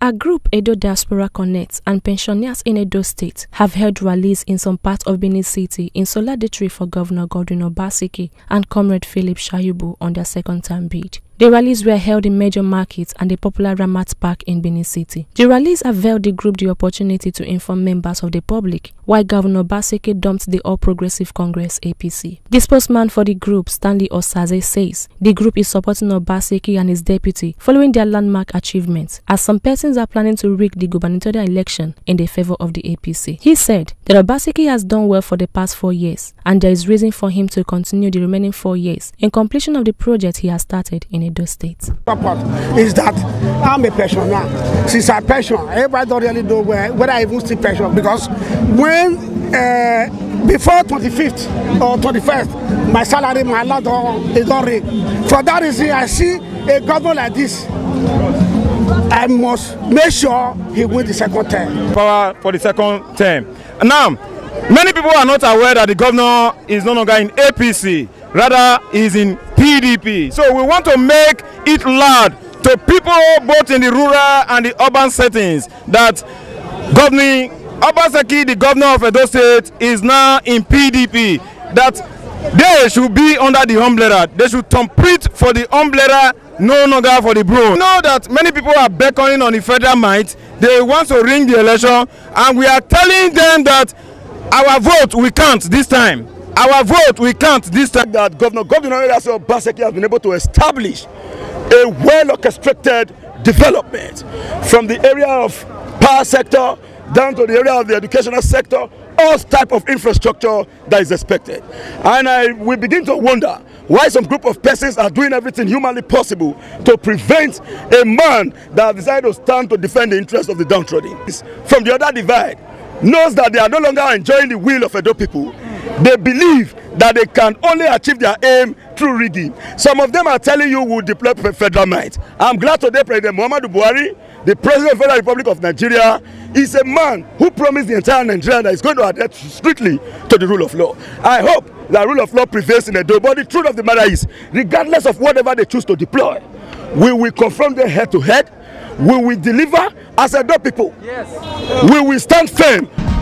Our group Edo Diaspora Connect and pensioners in Edo State have held rallies in some parts of Benin City in solidarity for Governor Godwin Obaseki and Comrade Philip Shaibu on their second-term bid. The rallies were held in major markets and the popular Ramat Park in Benin City. The rallies availed the group the opportunity to inform members of the public why Governor Obaseki dumped the All Progressive Congress APC. The spokesman for the group, Stanley Osaze, says the group is supporting Obaseki and his deputy following their landmark achievements, as some persons are planning to rig the gubernatorial election in the favor of the APC. He said that Obaseki has done well for the past 4 years and there is reason for him to continue the remaining 4 years in completion of the project he has started in Edo State. Is that I'm a pensioner. Since I'm pension, everybody don't really know whether I even still pension, because when before 25th or 21st, my salary, my lot is not rig. For that reason, I see a government like this, I must make sure he wins the second term. Power for the second term. Now, many people are not aware that the governor is no longer in APC, rather he is in PDP. So we want to make it loud to people both in the rural and the urban settings that Governor Obaseki, the governor of Edo State, is now in PDP. That they should be under the umbrella. They should compete for the umbrella, no longer for the broom. We know that many people are beckoning on the federal might. They want to ring the election, and we are telling them that our vote we count this time. Our vote we count this time. That Governor Obaseki has been able to establish a well-orchestrated development from the area of power sector down to the area of the educational sector, all type of infrastructure that is expected. And we begin to wonder why some group of persons are doing everything humanly possible to prevent a man that decided to stand to defend the interests of the downtrodden. From the other divide, knows that they are no longer enjoying the will of Edo people. They believe that they can only achieve their aim through rigging. Some of them are telling you we'll deploy federal might. I'm glad today President Muhammadu Buhari, the President of the Federal Republic of Nigeria, is a man who promised the entire Nigeria that is going to adhere strictly to the rule of law. I hope that rule of law prevails in Edo, but the truth of the matter is, regardless of whatever they choose to deploy, we will confront them head to head. We will deliver as Edo people. Yes. We will stand firm.